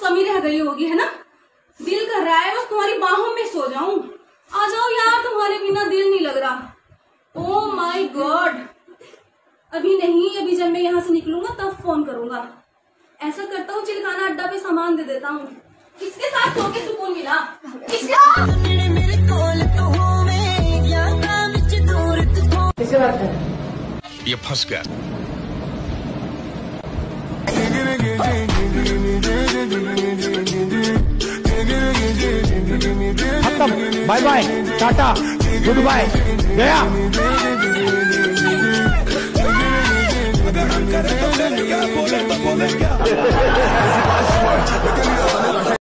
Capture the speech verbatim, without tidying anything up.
कमी रह गई होगी, है ना? दिल कर रहा है बस तुम्हारी बाहों में सो जाऊं। आ जाओ यार, तुम्हारे बिना दिल नहीं लग रहा। ओह माय गॉड, अभी नहीं, अभी जब मैं यहाँ से निकलूंगा तब फोन करूंगा। ऐसा करता हूँ चिलखाना अड्डा पे सामान दे देता हूँ। किसके साथ सो के सुकून मिला? किससे बात कर? ये फंस गया। Bye bye, tata, goodbye, गया। अगर हम करें तो क्या बोले तो बोले क्या?